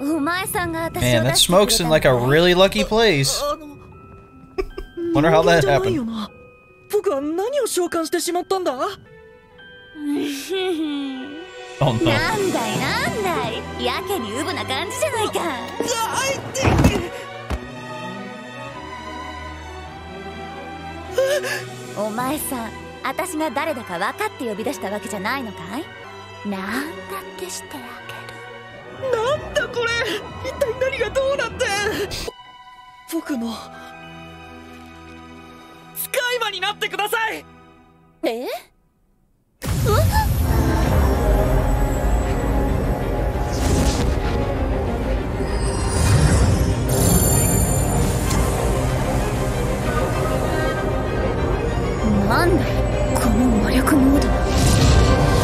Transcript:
Man, that smoke's in like a really lucky place. Wonder how that happened. 僕は何を召喚してしまったんだ Oh no. なんだいなんだい、やけにウブな感じじゃないか。お前さん、私が誰だか分かって呼び出したわけじゃないのかい？なんだってしてあげる。 なんだこれ、一体何がどうなって。僕の使い魔になってください。 え？